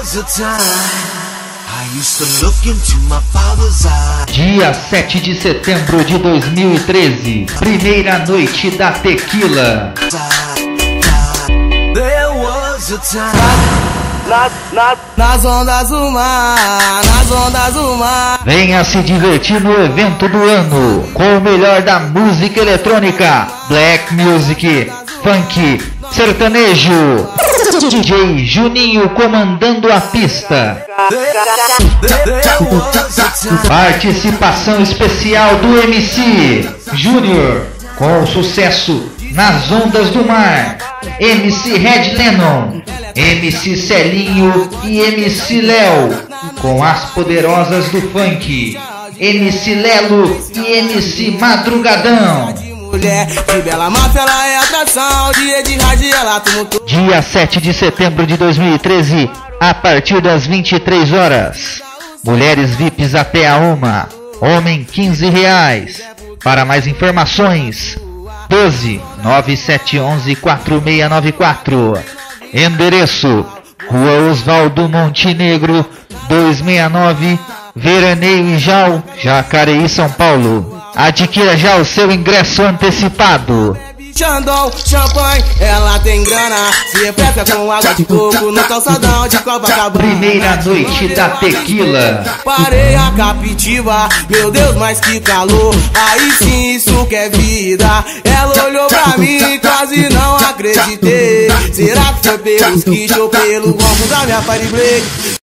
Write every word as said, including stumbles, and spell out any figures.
Dia sete de setembro de dois mil e treze, primeira noite da Tequila. Nas, nas, nas ondas do mar, nas ondas do mar. Venha se divertir no evento do ano com o melhor da música eletrônica, black music, funk, sertanejo. D J Juninho comandando a pista. Participação especial do M C Júnior com o sucesso Nas Ondas do Mar, M C Red Lennon, M C Celinho e M C Léo, com as poderosas do funk, M C Lelo e M C Madrugadão. Dia sete de setembro de dois mil e treze, a partir das vinte e três horas. Mulheres V I Ps até a uma, homem quinze reais. Para mais informações, doze, nove sete onze, quatro seis nove quatro. Endereço: Rua Osvaldo Montenegro, duzentos e sessenta e nove, Veraneio Ijau, Jacareí, São Paulo. Adquira já o seu ingresso antecipado. Xandão, champanhe, ela tem grana, se refresca com água de coco no calçadão de Copacabana. Primeira noite da Tequila. Parei a captiva, meu Deus, mas que calor, aí sim isso que é vida. Ela olhou pra mim, quase não acreditei. Será que foi pelos kits ou pelo gongo da minha Fireblade?